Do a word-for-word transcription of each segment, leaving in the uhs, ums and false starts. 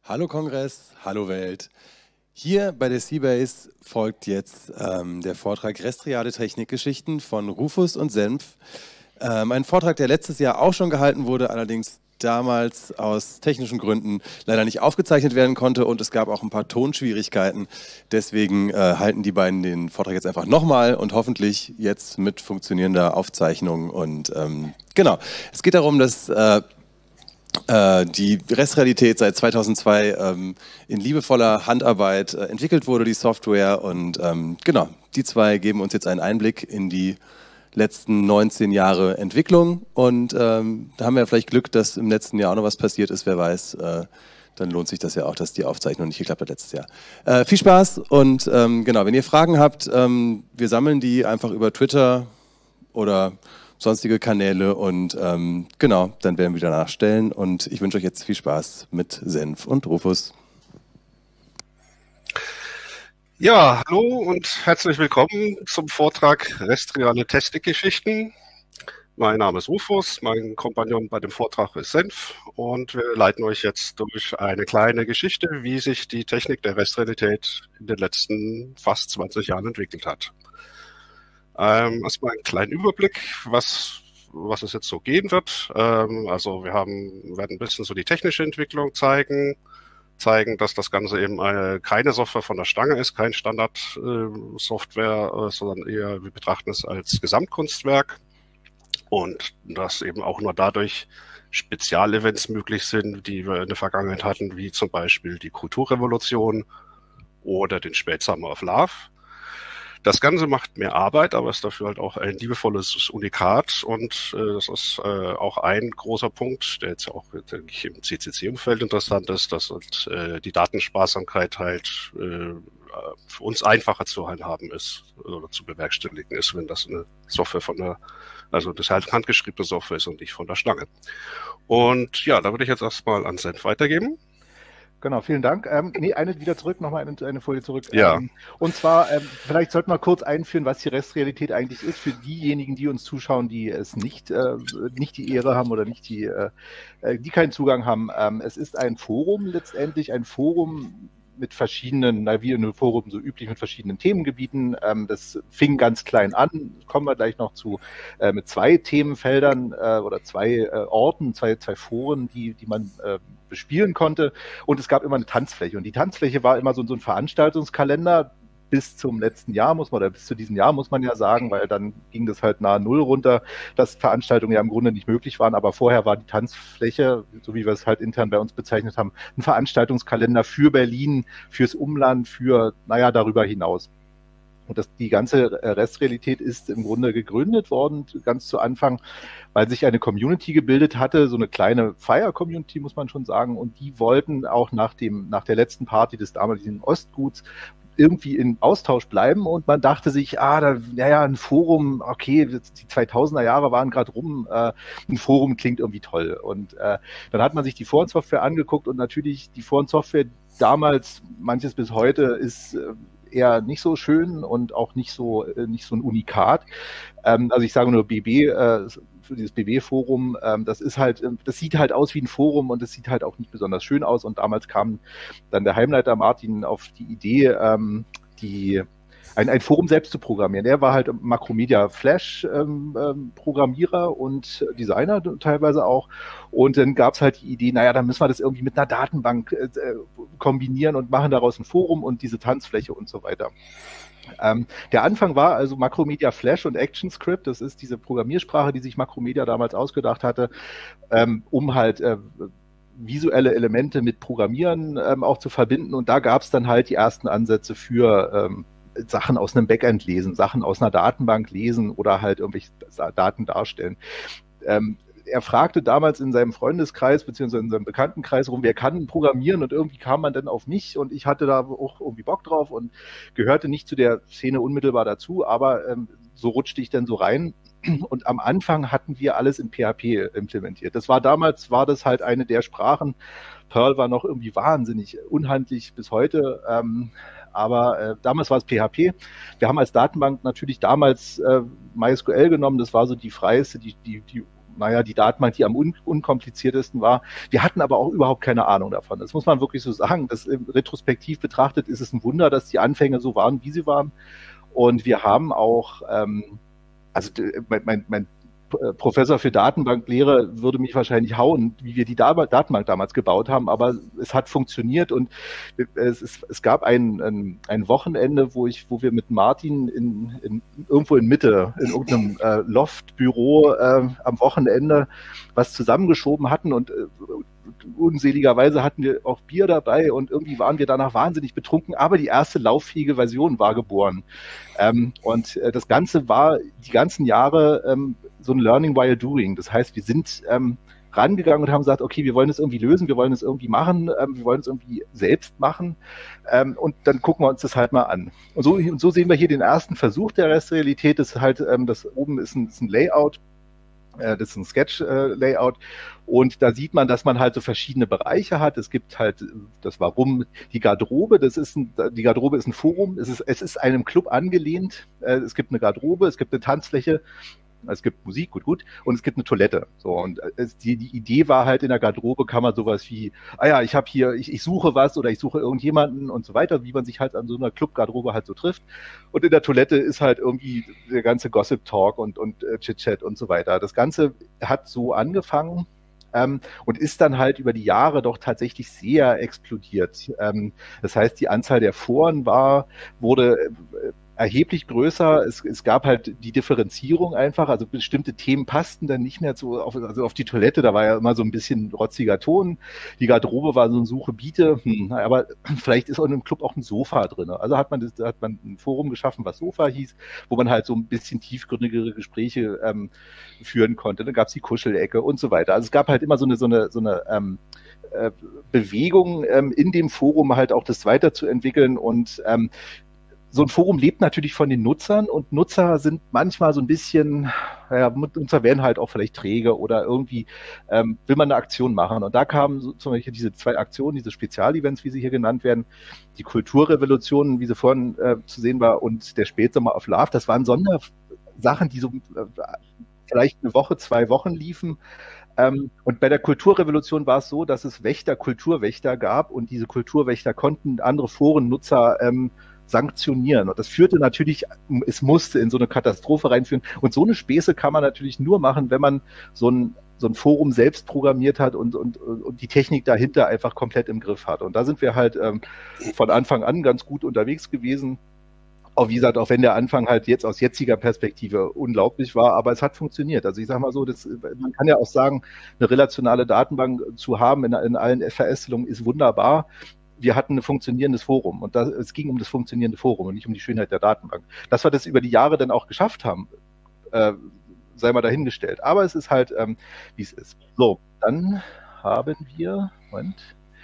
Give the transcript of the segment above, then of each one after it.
Hallo Kongress, hallo Welt. Hier bei der Seabase folgt jetzt ähm, der Vortrag Restriade Technikgeschichten von Rufus und Senf. Ähm, ein Vortrag, der letztes Jahr auch schon gehalten wurde, allerdings damals aus technischen Gründen leider nicht aufgezeichnet werden konnte und es gab auch ein paar Tonschwierigkeiten. Deswegen äh, halten die beiden den Vortrag jetzt einfach nochmal und hoffentlich jetzt mit funktionierender Aufzeichnung. Und ähm, genau, es geht darum, dass äh, äh, die Restrealität seit zweitausendzwei ähm, in liebevoller Handarbeit äh, entwickelt wurde, die Software. Und ähm, genau, die zwei geben uns jetzt einen Einblick in die letzten neunzehn Jahre Entwicklung und ähm, da haben wir vielleicht Glück, dass im letzten Jahr auch noch was passiert ist, wer weiß, äh, dann lohnt sich das ja auch, dass die Aufzeichnung nicht geklappt hat letztes Jahr. Äh, viel Spaß und ähm, genau, wenn ihr Fragen habt, ähm, wir sammeln die einfach über Twitter oder sonstige Kanäle und ähm, genau, dann werden wir wieder nachstellen und ich wünsche euch jetzt viel Spaß mit Senf und Rufus. Ja, hallo und herzlich willkommen zum Vortrag Restriale Technikgeschichten. Mein Name ist Rufus, mein Kompagnon bei dem Vortrag ist Senf und wir leiten euch jetzt durch eine kleine Geschichte, wie sich die Technik der Restrealität in den letzten fast zwanzig Jahren entwickelt hat. Ähm, erstmal einen kleinen Überblick, was, was es jetzt so gehen wird. Ähm, also wir haben, werden ein bisschen so die technische Entwicklung zeigen, zeigen, dass das Ganze eben eine, keine Software von der Stange ist, kein Standard-Software, äh, sondern eher, wir betrachten es als Gesamtkunstwerk und dass eben auch nur dadurch Spezialevents möglich sind, die wir in der Vergangenheit hatten, wie zum Beispiel die Kulturrevolution oder den Spätsummer of Love. Das Ganze macht mehr Arbeit, aber ist dafür halt auch ein liebevolles Unikat und äh, das ist äh, auch ein großer Punkt, der jetzt auch, denke ich, im C C C-Umfeld interessant ist, dass halt, äh, die Datensparsamkeit halt äh, für uns einfacher zu handhaben ist oder zu bewerkstelligen ist, wenn das eine Software von der, also das halt handgeschriebene Software ist und nicht von der Stange. Und ja, da würde ich jetzt erstmal an Senf weitergeben. Genau, vielen Dank. Ähm, nee, eine wieder zurück, nochmal eine, eine Folie zurück. Ja. Ähm, und zwar, ähm, vielleicht sollten wir kurz einführen, was die Restrealität eigentlich ist, für diejenigen, die uns zuschauen, die es nicht, äh, nicht die Ehre haben oder nicht die, äh, die keinen Zugang haben. Ähm, es ist ein Forum letztendlich, ein Forum mit verschiedenen, na, wie in einem Forum so üblich, mit verschiedenen Themengebieten. Ähm, das fing ganz klein an, kommen wir gleich noch zu, äh, mit zwei Themenfeldern äh, oder zwei äh, Orten, zwei, zwei Foren, die, die man äh, bespielen konnte. Und es gab immer eine Tanzfläche. Und die Tanzfläche war immer so, so ein Veranstaltungskalender, bis zum letzten Jahr muss man, oder bis zu diesem Jahr muss man ja sagen, weil dann ging das halt nahe Null runter, dass Veranstaltungen ja im Grunde nicht möglich waren, aber vorher war die Tanzfläche, so wie wir es halt intern bei uns bezeichnet haben, ein Veranstaltungskalender für Berlin, fürs Umland, für, naja, darüber hinaus. Und das, die ganze Restrealität ist im Grunde gegründet worden, ganz zu Anfang, weil sich eine Community gebildet hatte, so eine kleine Fire-Community, muss man schon sagen, und die wollten auch nach dem, nach der letzten Party des damaligen Ostguts irgendwie in Austausch bleiben und man dachte sich, ah, da, naja, ein Forum, okay, die zweitausender Jahre waren gerade rum, äh, ein Forum klingt irgendwie toll. Und äh, dann hat man sich die Forensoftware angeguckt und natürlich die Forensoftware damals, manches bis heute, ist äh, eher nicht so schön und auch nicht so äh, nicht so ein Unikat. Ähm, also ich sage nur B B, äh, für dieses B B-Forum, ähm, das ist halt, das sieht halt aus wie ein Forum und es sieht halt auch nicht besonders schön aus. Und damals kam dann der Heimleiter Martin auf die Idee, ähm, die ein, ein Forum selbst zu programmieren. Er war halt Makromedia Flash ähm, ähm, Programmierer und Designer teilweise auch. Und dann gab es halt die Idee, naja, dann müssen wir das irgendwie mit einer Datenbank äh, kombinieren und machen daraus ein Forum und diese Tanzfläche und so weiter. Ähm, der Anfang war also Makromedia Flash und ActionScript. Das ist diese Programmiersprache, die sich Makromedia damals ausgedacht hatte, ähm, um halt äh, visuelle Elemente mit Programmieren ähm, auch zu verbinden. Und da gab es dann halt die ersten Ansätze für ähm, Sachen aus einem Backend lesen, Sachen aus einer Datenbank lesen oder halt irgendwelche Daten darstellen. Ähm, er fragte damals in seinem Freundeskreis beziehungsweise in seinem Bekanntenkreis rum, wer kann programmieren, und irgendwie kam man dann auf mich und ich hatte da auch irgendwie Bock drauf und gehörte nicht zu der Szene unmittelbar dazu, aber ähm, so rutschte ich dann so rein. Und am Anfang hatten wir alles in P H P implementiert. Das war damals, war das halt eine der Sprachen. Perl war noch irgendwie wahnsinnig unhandlich bis heute. Ähm, aber äh, damals war es P H P. Wir haben als Datenbank natürlich damals äh, MySQL genommen. Das war so die freieste, die, die, die naja, die Datenbank, die am un unkompliziertesten war. Wir hatten aber auch überhaupt keine Ahnung davon. Das muss man wirklich so sagen. Das, äh, retrospektiv betrachtet ist es ein Wunder, dass die Anfänge so waren, wie sie waren. Und wir haben auch, ähm, also mein, mein, mein Professor für Datenbanklehre würde mich wahrscheinlich hauen, wie wir die Datenbank damals gebaut haben, aber es hat funktioniert und es, ist, es gab ein, ein, ein Wochenende, wo ich, wo wir mit Martin in, in, irgendwo in Mitte, in irgendeinem äh, Loftbüro äh, am Wochenende was zusammengeschoben hatten und äh, unseligerweise hatten wir auch Bier dabei und irgendwie waren wir danach wahnsinnig betrunken, aber die erste lauffähige Version war geboren. Ähm, und äh, das Ganze war die ganzen Jahre ähm, so ein Learning while doing. Das heißt, wir sind ähm, rangegangen und haben gesagt, okay, wir wollen es irgendwie lösen, wir wollen es irgendwie machen, ähm, wir wollen es irgendwie selbst machen ähm, und dann gucken wir uns das halt mal an. Und so, und so sehen wir hier den ersten Versuch der Restrealität. Das ist halt, ähm, das oben ist ein, ist ein Layout, äh, das ist ein Sketch-Layout äh, und da sieht man, dass man halt so verschiedene Bereiche hat. Es gibt halt das Warum, die Garderobe, das ist ein, die Garderobe ist ein Forum, es ist, es ist einem Club angelehnt, äh, es gibt eine Garderobe, es gibt eine Tanzfläche, es gibt Musik, gut, gut, und es gibt eine Toilette. So, und es, die, die Idee war halt, in der Garderobe kann man sowas wie, ah ja, ich habe hier, ich, ich suche was oder ich suche irgendjemanden und so weiter, wie man sich halt an so einer Club-Garderobe halt so trifft. Und in der Toilette ist halt irgendwie der ganze Gossip-Talk und, und äh, Chit-Chat und so weiter. Das Ganze hat so angefangen ähm, und ist dann halt über die Jahre doch tatsächlich sehr explodiert. Ähm, das heißt, die Anzahl der Foren war, wurde äh, erheblich größer. Es, es gab halt die Differenzierung einfach, also bestimmte Themen passten dann nicht mehr zu, auf, also auf die Toilette, da war ja immer so ein bisschen rotziger Ton. Die Garderobe war so ein Suche, Biete, hm, aber vielleicht ist auch in einem Club auch ein Sofa drin. Also hat man das, hat man ein Forum geschaffen, was Sofa hieß, wo man halt so ein bisschen tiefgründigere Gespräche ähm, führen konnte. Dann gab es die Kuschelecke und so weiter. Also es gab halt immer so eine, so eine, so eine ähm, äh, Bewegung ähm, in dem Forum halt auch das weiterzuentwickeln und ähm, so ein Forum lebt natürlich von den Nutzern und Nutzer sind manchmal so ein bisschen, ja, Nutzer werden halt auch vielleicht träge oder irgendwie ähm, will man eine Aktion machen. Und da kamen so zum Beispiel diese zwei Aktionen, diese Spezialevents, wie sie hier genannt werden, die Kulturrevolution, wie sie vorhin äh, zu sehen war, und der Spätsommer of Love. Das waren Sondersachen, die so äh, vielleicht eine Woche, zwei Wochen liefen. Ähm, und bei der Kulturrevolution war es so, dass es Wächter, Kulturwächter gab und diese Kulturwächter konnten andere Forennutzer ähm, sanktionieren. Und das führte natürlich, es musste in so eine Katastrophe reinführen. Und so eine Späße kann man natürlich nur machen, wenn man so ein, so ein Forum selbst programmiert hat und, und, und die Technik dahinter einfach komplett im Griff hat. Und da sind wir halt ähm, von Anfang an ganz gut unterwegs gewesen. Auch wie gesagt, auch wenn der Anfang halt jetzt aus jetziger Perspektive unglaublich war, aber es hat funktioniert. Also ich sage mal so, das, man kann ja auch sagen, eine relationale Datenbank zu haben in, in allen Verästelungen ist wunderbar. Wir hatten ein funktionierendes Forum und das, es ging um das funktionierende Forum und nicht um die Schönheit der Datenbank. Dass wir das über die Jahre dann auch geschafft haben, äh, sei mal dahingestellt. Aber es ist halt, ähm, wie es ist. So, dann haben wir, Moment,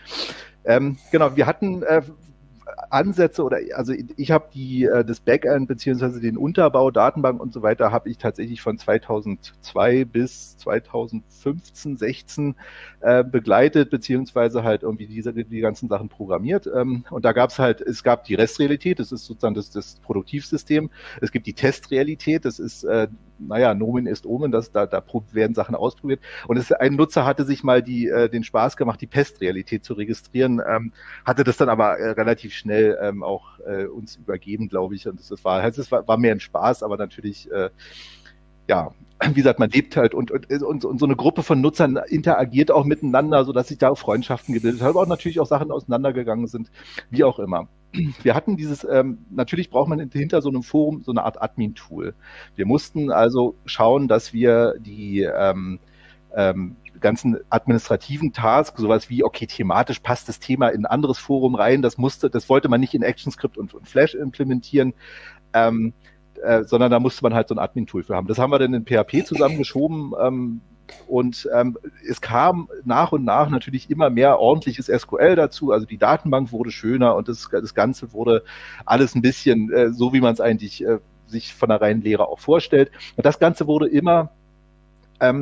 ähm, genau, wir hatten äh, Ansätze oder also ich habe die äh, das Backend beziehungsweise den Unterbau, Datenbank und so weiter habe ich tatsächlich von zweitausendzwei bis zweitausendfünfzehn, sechzehn äh, begleitet beziehungsweise halt irgendwie diese die ganzen Sachen programmiert ähm, und da gab es halt es gab die Restrealität, das ist sozusagen das, das Produktivsystem, es gibt die Testrealität, das ist äh, naja, Nomen ist Omen, das, da, da werden Sachen ausprobiert. Und es, ein Nutzer hatte sich mal die, äh, den Spaß gemacht, die Pestrealität zu registrieren, ähm, hatte das dann aber äh, relativ schnell ähm, auch äh, uns übergeben, glaube ich. Und das, das war, also es war, war mehr ein Spaß, aber natürlich, äh, ja, wie gesagt, man lebt halt und, und, und, und so eine Gruppe von Nutzern interagiert auch miteinander, sodass sich da auch Freundschaften gebildet haben, aber auch natürlich auch Sachen auseinandergegangen sind, wie auch immer. Wir hatten dieses, ähm, natürlich braucht man hinter so einem Forum so eine Art Admin-Tool. Wir mussten also schauen, dass wir die ähm, ähm, ganzen administrativen Tasks, sowas wie, okay, thematisch passt das Thema in ein anderes Forum rein, das musste, das wollte man nicht in ActionScript und, und Flash implementieren, ähm, äh, sondern da musste man halt so ein Admin-Tool für haben. Das haben wir dann in P H P zusammengeschoben, ähm, und ähm, es kam nach und nach natürlich immer mehr ordentliches S Q L dazu, also die Datenbank wurde schöner und das, das Ganze wurde alles ein bisschen äh, so, wie man es eigentlich äh, sich von der reinen Lehre auch vorstellt. Und das Ganze wurde immer ähm,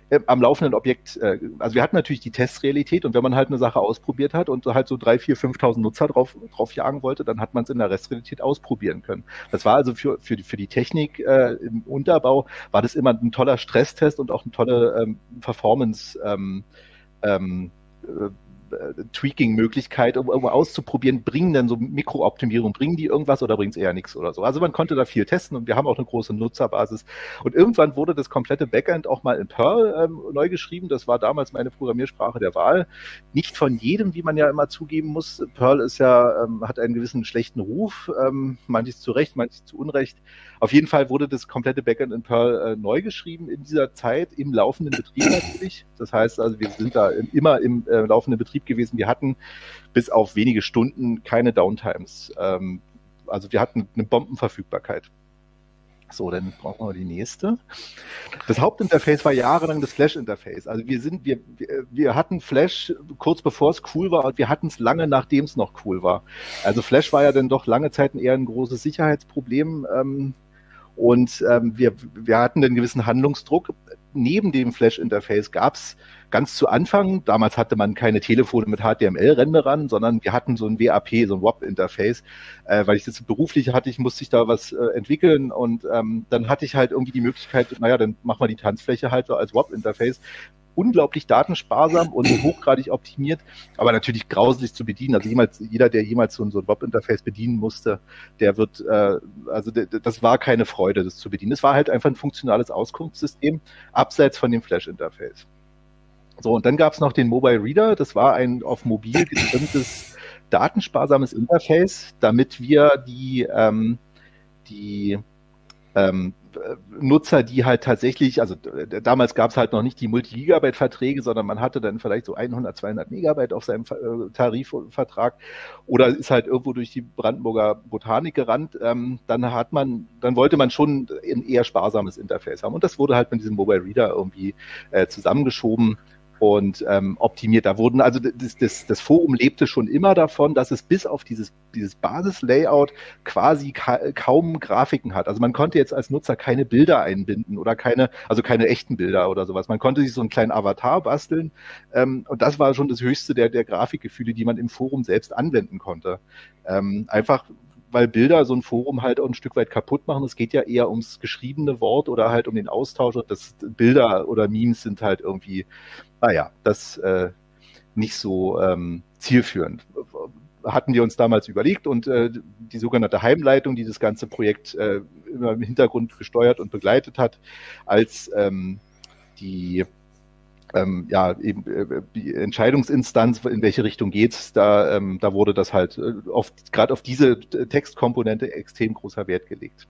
äh, am laufenden Objekt, äh, also wir hatten natürlich die Testrealität und wenn man halt eine Sache ausprobiert hat und halt so drei, vier, fünftausend Nutzer drauf, drauf jagen wollte, dann hat man es in der Restrealität ausprobieren können. Das war also für, für, die, für die Technik äh, im Unterbau, war das immer ein toller Stresstest und auch eine tolle ähm, Performance ähm, ähm, äh, Tweaking-Möglichkeit, um, um auszuprobieren, bringen dann so Mikrooptimierung, bringen die irgendwas oder bringt es eher nichts oder so. Also man konnte da viel testen und wir haben auch eine große Nutzerbasis. Und irgendwann wurde das komplette Backend auch mal in Perl ähm, neu geschrieben. Das war damals meine Programmiersprache der Wahl. Nicht von jedem, wie man ja immer zugeben muss. Perl ist ja, ähm, hat einen gewissen schlechten Ruf, ähm, manches zu Recht, manches zu Unrecht. Auf jeden Fall wurde das komplette Backend in Perl äh, neu geschrieben in dieser Zeit, im laufenden Betrieb natürlich. Das heißt also, wir sind da immer im äh, laufenden Betrieb gewesen. Wir hatten bis auf wenige Stunden keine Downtimes. Ähm, also wir hatten eine Bombenverfügbarkeit. So, dann brauchen wir die nächste. Das Hauptinterface war jahrelang das Flash-Interface. Also wir sind, wir, wir hatten Flash kurz bevor es cool war und wir hatten es lange, nachdem es noch cool war. Also Flash war ja dann doch lange Zeit eher ein großes Sicherheitsproblem. Ähm, Und ähm, wir, wir hatten einen gewissen Handlungsdruck. Neben dem Flash-Interface gab es ganz zu Anfang, damals hatte man keine Telefone mit H T M L-Renderern, sondern wir hatten so ein W A P, so ein W A P-Interface, äh, weil ich das beruflich hatte, ich musste ich da was äh, entwickeln und ähm, dann hatte ich halt irgendwie die Möglichkeit, naja, dann machen wir die Tanzfläche halt so als W A P-Interface. Unglaublich datensparsam und hochgradig optimiert, aber natürlich grauselig zu bedienen. Also jemals, jeder, der jemals so ein, so ein W A P-Interface bedienen musste, der wird, äh, also de, das war keine Freude, das zu bedienen. Es war halt einfach ein funktionales Auskunftssystem, abseits von dem Flash-Interface. So, und dann gab es noch den Mobile Reader, das war ein auf mobil getrimmtes, datensparsames Interface, damit wir die, ähm, die ähm, Nutzer, die halt tatsächlich, also damals gab es halt noch nicht die Multi-Gigabyte-Verträge, sondern man hatte dann vielleicht so hundert, zweihundert Megabyte auf seinem äh, Tarifvertrag oder ist halt irgendwo durch die Brandenburger Botanik gerannt, ähm, dann hat man, dann wollte man schon ein eher sparsames Interface haben und das wurde halt mit diesem Mobile Reader irgendwie äh, zusammengeschoben und ähm, optimiert. Da wurden, also das, das, das Forum lebte schon immer davon, dass es bis auf dieses, dieses Basis-Layout quasi ka kaum Grafiken hat. Also man konnte jetzt als Nutzer keine Bilder einbinden oder keine, also keine echten Bilder oder sowas. Man konnte sich so einen kleinen Avatar basteln ähm, und das war schon das höchste der, der Grafikgefühle, die man im Forum selbst anwenden konnte. Ähm, einfach weil Bilder so ein Forum halt auch ein Stück weit kaputt machen. Es geht ja eher ums geschriebene Wort oder halt um den Austausch. Und das Bilder oder Memes sind halt irgendwie, naja, das äh, nicht so ähm, zielführend. Hatten wir uns damals überlegt und äh, die sogenannte Heimleitung, die das ganze Projekt äh, immer im Hintergrund gesteuert und begleitet hat, als ähm, die Ähm, ja, eben äh, die Entscheidungsinstanz, in welche Richtung geht's, da, ähm, da wurde das halt äh, oft, gerade auf diese Textkomponente extrem großer Wert gelegt.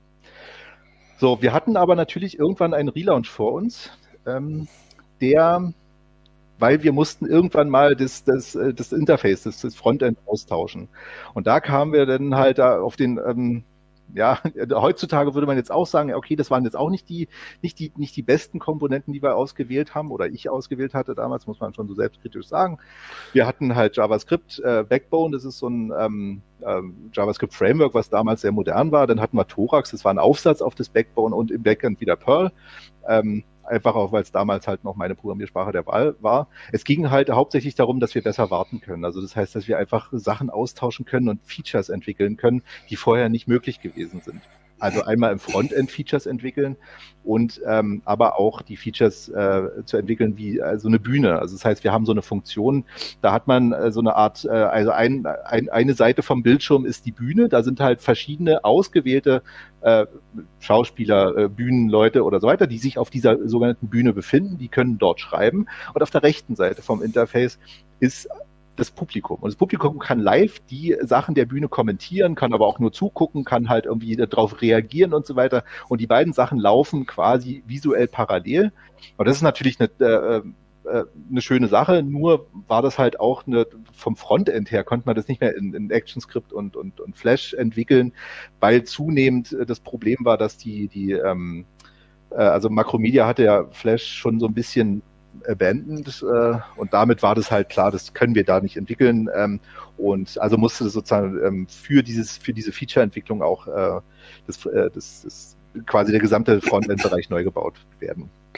So, wir hatten aber natürlich irgendwann einen Relaunch vor uns, ähm, der, weil wir mussten irgendwann mal das, das, das Interface, das, das Frontend austauschen. Und da kamen wir dann halt da auf den, ähm, ja, heutzutage würde man jetzt auch sagen, okay, das waren jetzt auch nicht die, nicht die, nicht die besten Komponenten, die wir ausgewählt haben oder ich ausgewählt hatte damals, muss man schon so selbstkritisch sagen. Wir hatten halt JavaScript äh, Backbone, das ist so ein ähm, ähm, JavaScript Framework, was damals sehr modern war. Dann hatten wir Thorax, das war ein Aufsatz auf das Backbone und im Backend wieder Perl. Ähm, Einfach auch, weil es damals halt noch meine Programmiersprache der Wahl war. Es ging halt hauptsächlich darum, dass wir besser warten können. Also das heißt, dass wir einfach Sachen austauschen können und Features entwickeln können, die vorher nicht möglich gewesen sind. Also einmal im Frontend Features entwickeln und ähm, aber auch die Features äh, zu entwickeln wie äh, so eine Bühne. Also das heißt, wir haben so eine Funktion, da hat man äh, so eine Art, äh, also ein, ein, eine Seite vom Bildschirm ist die Bühne, da sind halt verschiedene ausgewählte äh, Schauspieler, äh, Bühnenleute oder so weiter, die sich auf dieser sogenannten Bühne befinden, die können dort schreiben und auf der rechten Seite vom Interface ist das Publikum. Und das Publikum kann live die Sachen der Bühne kommentieren, kann aber auch nur zugucken, kann halt irgendwie darauf reagieren und so weiter. Und die beiden Sachen laufen quasi visuell parallel. Und das ist natürlich eine, äh, äh, eine schöne Sache, nur war das halt auch eine, vom Frontend her konnte man das nicht mehr in, in ActionScript und, und, und Flash entwickeln, weil zunehmend das Problem war, dass die, die ähm, äh, also Macromedia hatte ja Flash schon so ein bisschen abandoned äh, und damit war das halt klar, das können wir da nicht entwickeln ähm, und also musste das sozusagen ähm, für dieses für diese Feature-Entwicklung auch äh, das, äh, das, das quasi der gesamte Frontend-Bereich neu gebaut werden.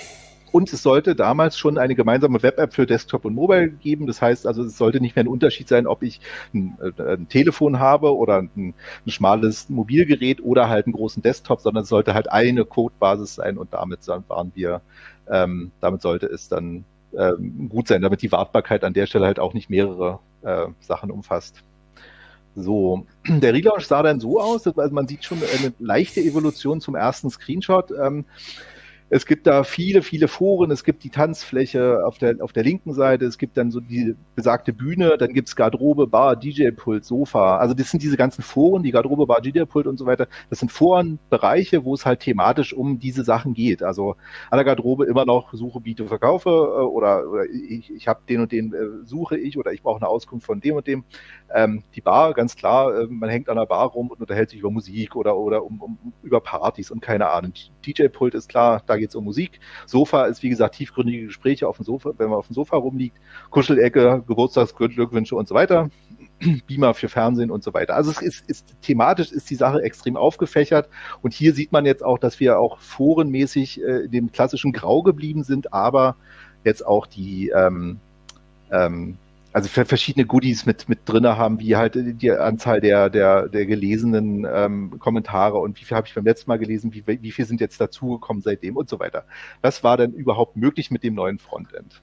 und es sollte damals schon eine gemeinsame Web-App für Desktop und Mobile geben. Das heißt also, es sollte nicht mehr ein Unterschied sein, ob ich ein, ein Telefon habe oder ein, ein schmales Mobilgerät oder halt einen großen Desktop, sondern es sollte halt eine Codebasis sein und damit waren wir, ähm, damit sollte es dann ähm, gut sein, damit die Wartbarkeit an der Stelle halt auch nicht mehrere äh, Sachen umfasst. So, der Relaunch sah dann so aus, also man sieht schon eine leichte Evolution zum ersten Screenshot. Ähm, Es gibt da viele, viele Foren, es gibt die Tanzfläche auf der, auf der linken Seite, es gibt dann so die besagte Bühne, dann gibt's Garderobe, Bar, D J-Pult, Sofa. Also das sind diese ganzen Foren, die Garderobe, Bar, D J-Pult und so weiter. Das sind Forenbereiche, wo es halt thematisch um diese Sachen geht. Also an der Garderobe immer noch Suche, Biete, Verkaufe oder, oder ich, ich habe den und den äh, suche ich oder ich brauche eine Auskunft von dem und dem. Ähm, die Bar, ganz klar, äh, man hängt an der Bar rum und unterhält sich über Musik oder, oder um, um, über Partys und keine Ahnung. D J-Pult ist klar, da geht es um Musik. Sofa ist, wie gesagt, tiefgründige Gespräche auf dem Sofa, wenn man auf dem Sofa rumliegt. Kuschelecke, Geburtstagsglückwünsche und so weiter. Beamer für Fernsehen und so weiter. Also es ist, ist thematisch ist die Sache extrem aufgefächert und hier sieht man jetzt auch, dass wir auch forenmäßig äh, in dem klassischen Grau geblieben sind, aber jetzt auch die ähm, ähm, also verschiedene Goodies mit mit drinne haben, wie halt die Anzahl der der der gelesenen ähm, Kommentare und wie viel habe ich beim letzten Mal gelesen, wie wie viel sind jetzt dazugekommen seitdem und so weiter. Das war dann überhaupt möglich mit dem neuen Frontend.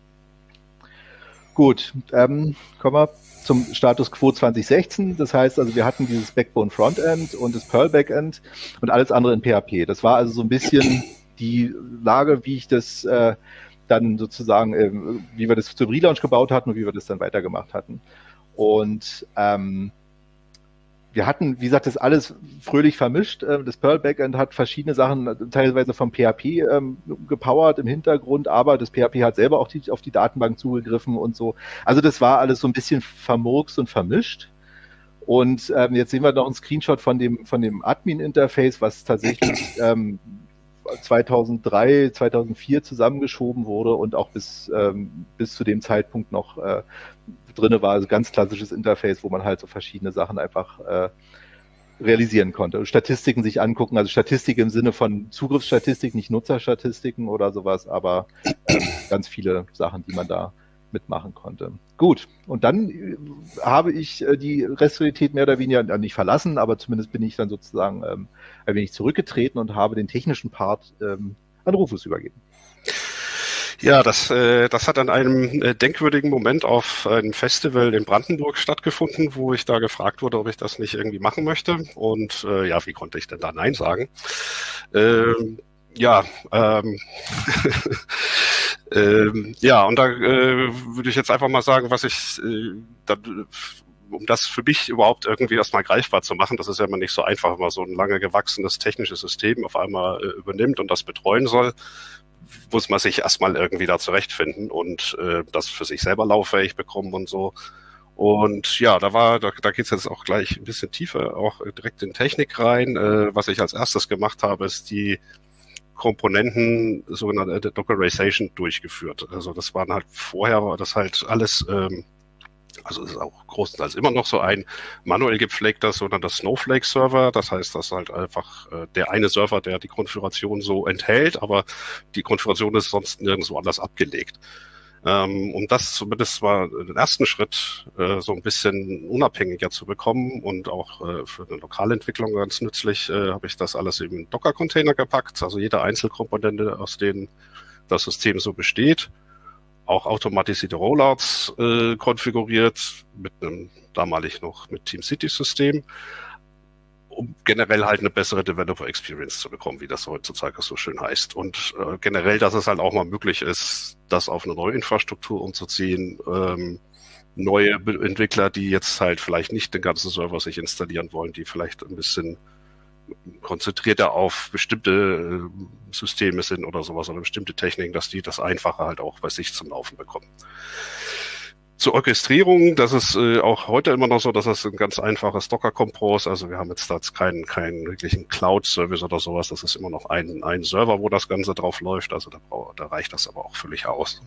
Gut, ähm, kommen wir zum Status Quo zwanzig sechzehn. Das heißt also, wir hatten dieses Backbone Frontend und das Perl Backend und alles andere in P H P. Das war also so ein bisschen die Lage, wie ich das äh, dann sozusagen, äh, wie wir das zum Relaunch gebaut hatten und wie wir das dann weitergemacht hatten. Und ähm, wir hatten, wie gesagt, das alles fröhlich vermischt. Das Perl Backend hat verschiedene Sachen teilweise vom P H P ähm, gepowert im Hintergrund, aber das P H P hat selber auch die, auf die Datenbank zugegriffen und so. Also das war alles so ein bisschen vermurkst und vermischt. Und ähm, jetzt sehen wir noch einen Screenshot von dem, von dem Admin-Interface, was tatsächlich ähm, zweitausenddrei, zweitausendvier zusammengeschoben wurde und auch bis, ähm, bis zu dem Zeitpunkt noch äh, drinne war. Also ganz klassisches Interface, wo man halt so verschiedene Sachen einfach äh, realisieren konnte. Statistiken sich angucken, also Statistik im Sinne von Zugriffsstatistik, nicht Nutzerstatistiken oder sowas, aber äh, ganz viele Sachen, die man da mitmachen konnte. Gut, und dann äh, habe ich äh, die Restrealität mehr oder weniger nicht verlassen, aber zumindest bin ich dann sozusagen ähm, ein wenig zurückgetreten und habe den technischen Part ähm, an Rufus übergeben. Ja, das, äh, das hat an einem äh, denkwürdigen Moment auf einem Festival in Brandenburg stattgefunden, wo ich da gefragt wurde, ob ich das nicht irgendwie machen möchte. Und äh, ja, wie konnte ich denn da Nein sagen? Ähm, ja, ähm, ähm, ja, und da äh, würde ich jetzt einfach mal sagen, was ich äh, da, um das für mich überhaupt irgendwie erstmal greifbar zu machen, das ist ja immer nicht so einfach, wenn man so ein lange gewachsenes technisches System auf einmal äh, übernimmt und das betreuen soll, muss man sich erstmal irgendwie da zurechtfinden und äh, das für sich selber lauffähig bekommen und so. Und ja, da war, da, da geht's jetzt auch gleich ein bisschen tiefer, auch direkt in Technik rein. Äh, was ich als erstes gemacht habe, ist die Komponenten, sogenannte Dockerization, durchgeführt. Also das waren halt vorher, war das halt alles, ähm, also es ist auch großteils immer noch so ein manuell gepflegter, sogenannter Snowflake-Server. Das heißt, das ist halt einfach äh, der eine Server, der die Konfiguration so enthält, aber die Konfiguration ist sonst nirgendwo anders abgelegt. Ähm, um das zumindest mal den ersten Schritt äh, so ein bisschen unabhängiger zu bekommen und auch äh, für eine lokale Entwicklung ganz nützlich, äh, habe ich das alles eben in Docker-Container gepackt, also jede Einzelkomponente, aus denen das System so besteht. Auch automatisierte Rollouts äh, konfiguriert, mit einem damalig noch mit TeamCity-System, um generell halt eine bessere Developer-Experience zu bekommen, wie das heutzutage so schön heißt. Und äh, generell, dass es halt auch mal möglich ist, das auf eine neue Infrastruktur umzuziehen, ähm, neue Entwickler, die jetzt halt vielleicht nicht den ganzen Server sich installieren wollen, die vielleicht ein bisschen konzentrierter auf bestimmte äh, Systeme sind oder sowas oder bestimmte Techniken, dass die das Einfache halt auch bei sich zum Laufen bekommen. Zur Orchestrierung, das ist äh, auch heute immer noch so, dass das ein ganz einfaches Docker-Compose, also wir haben jetzt da keinen keinen wirklichen Cloud-Service oder sowas, das ist immer noch ein, ein Server, wo das Ganze drauf läuft, also da, da reicht das aber auch völlig aus.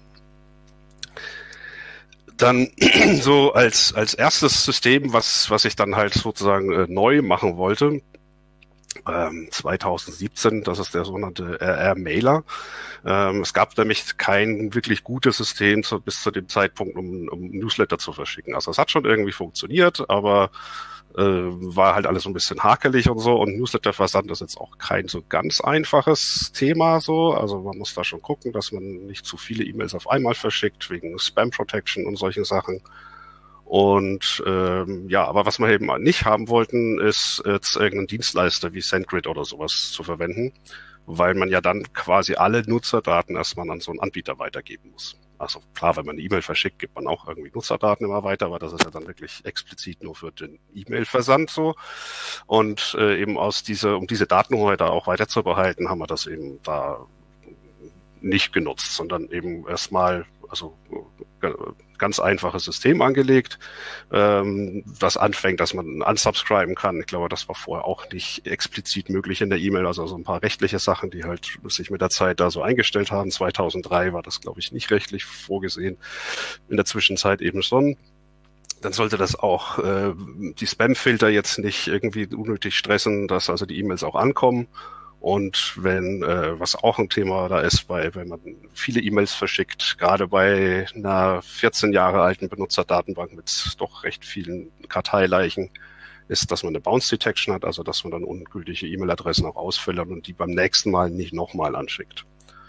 Dann so als als erstes System, was was ich dann halt sozusagen äh, neu machen wollte, ähm, zweitausendsiebzehn, das ist der sogenannte R R-Mailer. Ähm, es gab nämlich kein wirklich gutes System zu, bis zu dem Zeitpunkt, um, um Newsletter zu verschicken. Also es hat schon irgendwie funktioniert, aber äh, war halt alles so ein bisschen hakelig und so. Und Newsletterversand ist jetzt auch kein so ganz einfaches Thema so. Also man muss da schon gucken, dass man nicht zu viele E-Mails auf einmal verschickt, wegen Spam Protection und solchen Sachen. Und ähm, ja, aber was wir eben nicht haben wollten, ist jetzt irgendeinen Dienstleister wie SendGrid oder sowas zu verwenden, weil man ja dann quasi alle Nutzerdaten erstmal an so einen Anbieter weitergeben muss. Also klar, wenn man eine E-Mail verschickt, gibt man auch irgendwie Nutzerdaten immer weiter, aber das ist ja dann wirklich explizit nur für den E-Mail-Versand so. Und äh, eben aus dieser, um diese Datenhoheit da auch weiter zu behalten, haben wir das eben da nicht genutzt, sondern eben erstmal, also ganz einfaches System angelegt, ähm, das anfängt, dass man unsubscriben kann. Ich glaube, das war vorher auch nicht explizit möglich in der E-Mail, also so ein paar rechtliche Sachen, die halt sich mit der Zeit da so eingestellt haben. zweitausenddrei war das, glaube ich, nicht rechtlich vorgesehen. In der Zwischenzeit eben schon. Dann sollte das auch äh, die Spam-Filter jetzt nicht irgendwie unnötig stressen, dass also die E-Mails auch ankommen. Und wenn, äh, was auch ein Thema da ist, bei, wenn man viele E-Mails verschickt, gerade bei einer vierzehn Jahre alten Benutzerdatenbank mit doch recht vielen Karteileichen, ist, dass man eine Bounce Detection hat, also dass man dann ungültige E-Mail-Adressen auch ausfiltert und die beim nächsten Mal nicht nochmal anschickt.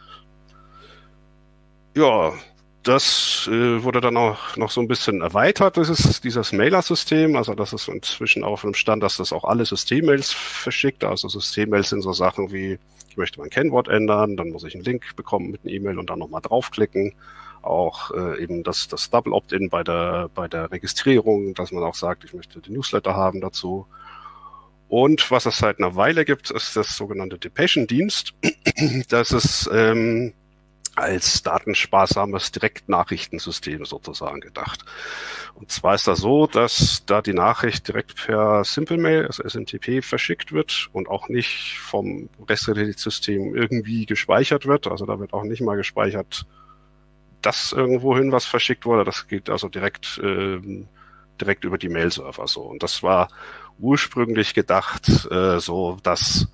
Ja, das äh, wurde dann auch noch so ein bisschen erweitert, das ist dieses Mailer-System, also das ist inzwischen auf einem Stand, dass das auch alle Systemmails verschickt, also Systemmails sind so Sachen wie, ich möchte mein Kennwort ändern, dann muss ich einen Link bekommen mit einer E-Mail und dann nochmal draufklicken, auch äh, eben das, das Double Opt-in bei der, bei der Registrierung, dass man auch sagt, ich möchte den Newsletter haben dazu. Und was es seit einer Weile gibt, ist das sogenannte Depeschen-Dienst, das ist ähm, als datensparsames Direktnachrichtensystem sozusagen gedacht. Und zwar ist das so, dass da die Nachricht direkt per Simple Mail, also S M T P, verschickt wird und auch nicht vom REST-System irgendwie gespeichert wird. Also da wird auch nicht mal gespeichert, dass irgendwohin was verschickt wurde. Das geht also direkt, äh, direkt über die Mail-Server so. Und das war ursprünglich gedacht, äh, so, dass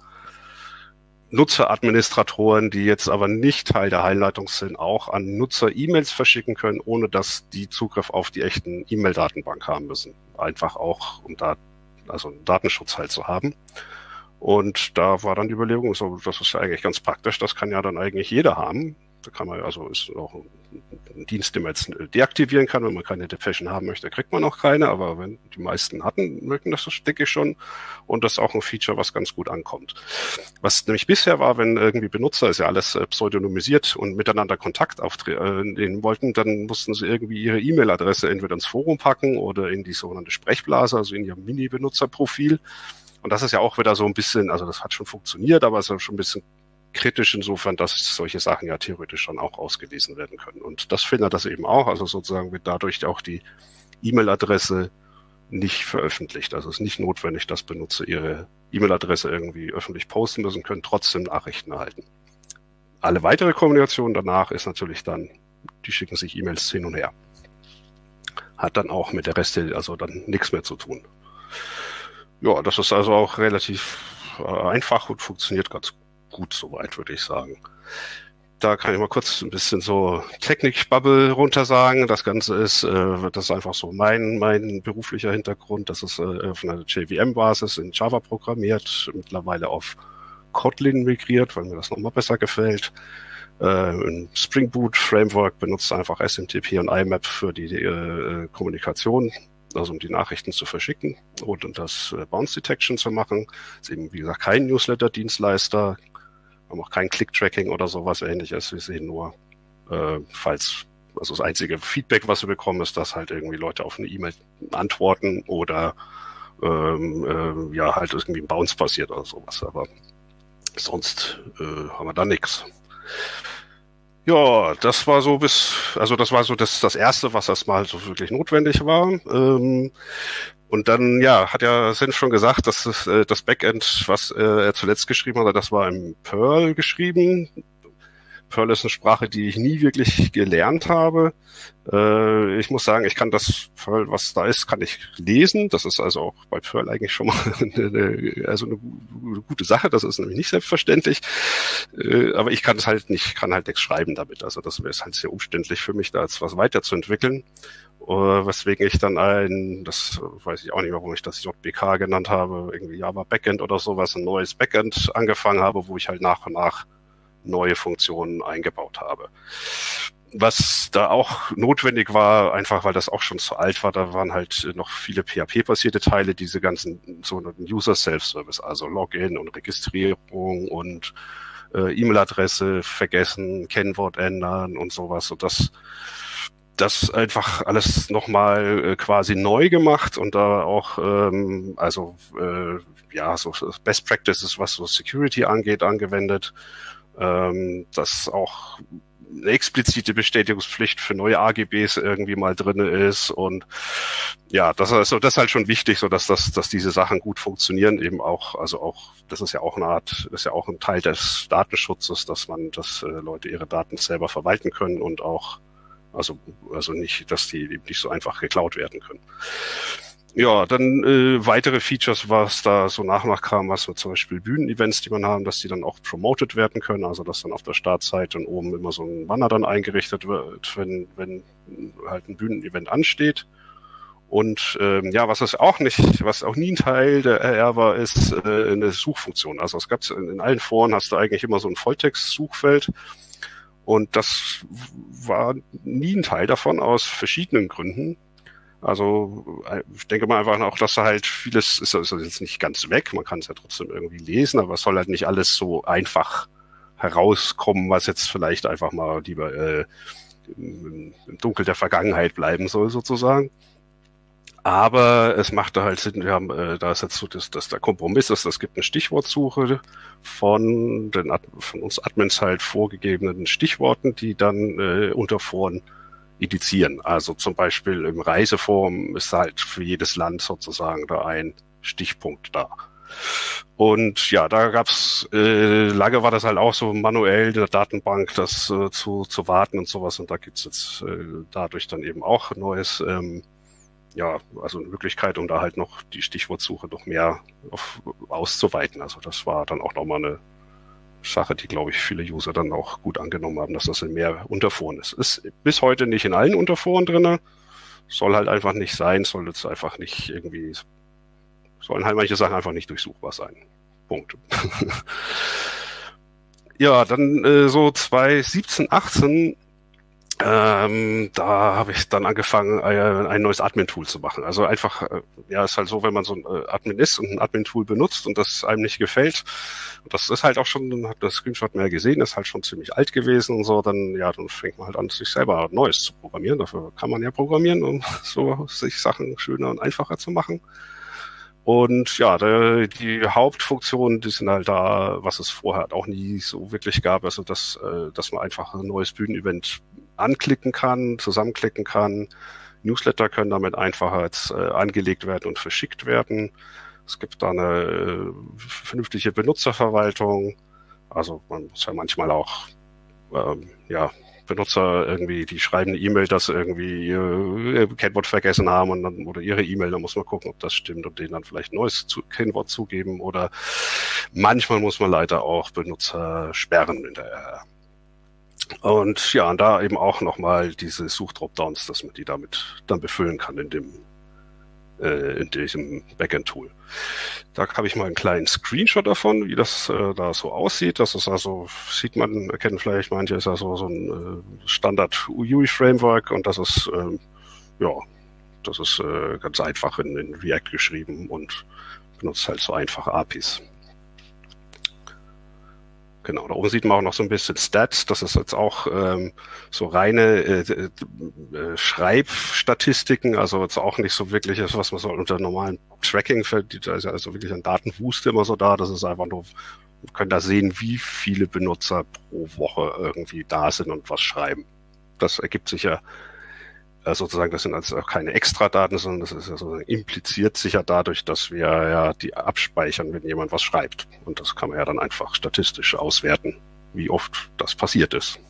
Nutzeradministratoren, die jetzt aber nicht Teil der Heilleitung sind, auch an Nutzer E-Mails verschicken können, ohne dass die Zugriff auf die echten E-Mail-Datenbank haben müssen. Einfach auch, um da also einen Datenschutz halt zu haben. Und da war dann die Überlegung, so, das ist ja eigentlich ganz praktisch, das kann ja dann eigentlich jeder haben. Da kann man, also ist auch ein Dienst, den man jetzt deaktivieren kann. Wenn man keine Depeschen haben möchte, kriegt man auch keine. Aber wenn die meisten hatten, mögen das, denke ich schon. Und das ist auch ein Feature, was ganz gut ankommt. Was nämlich bisher war, wenn irgendwie Benutzer, ist ja alles pseudonymisiert und miteinander Kontakt aufnehmen wollten, dann mussten sie irgendwie ihre E-Mail-Adresse entweder ins Forum packen oder in die sogenannte Sprechblase, also in ihr Mini-Benutzerprofil. Und das ist ja auch wieder so ein bisschen, also das hat schon funktioniert, aber es ist schon ein bisschen kritisch insofern, dass solche Sachen ja theoretisch schon auch ausgelesen werden können. Und das findet das eben auch, also sozusagen wird dadurch auch die E-Mail-Adresse nicht veröffentlicht. Also es ist nicht notwendig, dass Benutzer ihre E-Mail-Adresse irgendwie öffentlich posten müssen, können trotzdem Nachrichten erhalten. Alle weitere Kommunikation danach ist natürlich dann, die schicken sich E-Mails hin und her. Hat dann auch mit der Reste, also dann nichts mehr zu tun. Ja, das ist also auch relativ äh, einfach und funktioniert ganz gut soweit, würde ich sagen. Da kann ich mal kurz ein bisschen so Technik-Bubble runter sagen. Das Ganze ist, äh, das ist einfach so mein mein beruflicher Hintergrund. Das ist äh, auf einer J V M-Basis in Java programmiert, mittlerweile auf Kotlin migriert, weil mir das nochmal besser gefällt. Äh, ein Spring Boot Framework benutzt einfach S M T P und I M A P für die äh, Kommunikation, also um die Nachrichten zu verschicken und um das äh, Bounce Detection zu machen. Ist eben, wie gesagt, kein Newsletter-Dienstleister, haben auch kein Click-Tracking oder sowas Ähnliches. Wir sehen nur, äh, falls, also das einzige Feedback, was wir bekommen, ist, dass halt irgendwie Leute auf eine E-Mail antworten oder ähm, äh, ja, halt irgendwie ein Bounce passiert oder sowas. Aber sonst äh, haben wir da nichts. Ja, das war so bis, also das war so das, das Erste, was erstmal so wirklich notwendig war. Ähm, und dann, ja, hat ja Senf schon gesagt, dass das, äh, das Backend, was äh, er zuletzt geschrieben hat, das war im Perl geschrieben. Perl ist eine Sprache, die ich nie wirklich gelernt habe. Äh, ich muss sagen, ich kann das Perl, was da ist, kann ich lesen. Das ist also auch bei Perl eigentlich schon mal eine, also eine, eine gute Sache. Das ist nämlich nicht selbstverständlich. Äh, aber ich kann es halt nicht, kann halt nichts schreiben damit. Also das wäre halt sehr umständlich für mich, da jetzt was weiterzuentwickeln. Uh, weswegen ich dann ein, das weiß ich auch nicht mehr, warum ich das J B K genannt habe, irgendwie Java Backend oder sowas, ein neues Backend angefangen habe, wo ich halt nach und nach neue Funktionen eingebaut habe. Was da auch notwendig war, einfach weil das auch schon zu alt war, da waren halt noch viele P H P-basierte Teile, diese ganzen sogenannten User-Self-Service, also Login und Registrierung und äh, E-Mail-Adresse vergessen, Kennwort ändern und sowas. Und das das einfach alles nochmal äh, quasi neu gemacht und da auch, ähm, also äh, ja, so Best Practices, was so Security angeht, angewendet. Ähm, dass auch eine explizite Bestätigungspflicht für neue A G Bs irgendwie mal drinne ist und ja, das ist also das ist halt schon wichtig, so dass das, dass diese Sachen gut funktionieren, eben auch, also auch, das ist ja auch eine Art, das ist ja auch ein Teil des Datenschutzes, dass man, dass äh, Leute ihre Daten selber verwalten können und auch Also, also nicht, dass die nicht so einfach geklaut werden können. Ja, dann äh, weitere Features, was da so nach und nach kam, was so zum Beispiel Bühnenevents, die man haben, dass die dann auch promoted werden können, also dass dann auf der Startseite und oben immer so ein Banner dann eingerichtet wird, wenn, wenn halt ein Bühnenevent ansteht. Und ähm, ja, was es auch nicht, was auch nie ein Teil der R R war, ist äh, eine Suchfunktion. Also es gab in, in allen Foren hast du eigentlich immer so ein Volltext-Suchfeld. Und das war nie ein Teil davon, aus verschiedenen Gründen. Also ich denke mal einfach auch, dass da halt vieles ist, ist jetzt nicht ganz weg. Man kann es ja trotzdem irgendwie lesen, aber es soll halt nicht alles so einfach herauskommen, was jetzt vielleicht einfach mal lieber äh, im, im Dunkel der Vergangenheit bleiben soll sozusagen. Aber es machte halt Sinn, wir haben, äh, da ist jetzt so, dass, dass der Kompromiss ist, es gibt eine Stichwortsuche von den von uns Admins halt vorgegebenen Stichworten, die dann äh, unter Foren indizieren. Also zum Beispiel im Reiseforum ist halt für jedes Land sozusagen da ein Stichpunkt da. Und ja, da gab's äh, lange war das halt auch so manuell in der Datenbank, das äh, zu zu warten und sowas. Und da gibt's jetzt äh, dadurch dann eben auch neues ähm, ja, also eine Möglichkeit, um da halt noch die Stichwortsuche noch mehr auf, auszuweiten. Also das war dann auch nochmal eine Sache, die, glaube ich, viele User dann auch gut angenommen haben, dass das in mehr Unterforen ist. Ist bis heute nicht in allen Unterforen drinne, soll halt einfach nicht sein, soll jetzt einfach nicht irgendwie, sollen halt manche Sachen einfach nicht durchsuchbar sein. Punkt. Ja, dann äh, so zwanzig siebzehn, achtzehn Ähm, da habe ich dann angefangen, ein, ein neues Admin-Tool zu machen. Also einfach, äh, ja, ist halt so, wenn man so ein äh, Admin ist und ein Admin-Tool benutzt und das einem nicht gefällt, und das ist halt auch schon, dann hat das Screenshot mehr gesehen, ist halt schon ziemlich alt gewesen und so, dann, ja, dann fängt man halt an, sich selber Neues zu programmieren. Dafür kann man ja programmieren, um so sich Sachen schöner und einfacher zu machen. Und ja, die, die Hauptfunktionen, die sind halt da, was es vorher auch nie so wirklich gab, also dass, dass man einfach ein neues Bühnenevent anklicken kann, zusammenklicken kann. Newsletter können damit einfacher jetzt, äh, angelegt werden und verschickt werden. Es gibt da eine äh, vernünftige Benutzerverwaltung. Also man muss ja manchmal auch ähm, ja Benutzer irgendwie, die schreiben eine E-Mail, dass sie irgendwie äh, Kennwort vergessen haben und dann oder ihre E-Mail, dann muss man gucken, ob das stimmt und denen dann vielleicht ein neues zu, Kennwort zugeben. Oder manchmal muss man leider auch Benutzer sperren in der R R. Und ja, und da eben auch nochmal diese Suchdropdowns, dass man die damit dann befüllen kann in dem äh, in diesem Backend-Tool. Da habe ich mal einen kleinen Screenshot davon, wie das äh, da so aussieht. Das ist also, sieht man, erkennen vielleicht manche, ist also so ein äh, Standard-U I-Framework und das ist, äh, ja, das ist äh, ganz einfach in, in React geschrieben und benutzt halt so einfache A P Is. Genau, da oben sieht man auch noch so ein bisschen Stats. Das ist jetzt auch ähm, so reine äh, äh, Schreibstatistiken, also jetzt auch nicht so wirklich ist, was man so unter normalen Tracking verdient. Da ist ja also wirklich ein Datenwust immer so da. Das ist einfach nur, wir können da sehen, wie viele Benutzer pro Woche irgendwie da sind und was schreiben. Das ergibt sich ja äh, sozusagen, das sind also auch keine Extradaten, sondern das ist ja so impliziert sicher dadurch, dass wir ja die abspeichern, wenn jemand was schreibt. Und das kann man ja dann einfach statistisch auswerten, wie oft das passiert ist.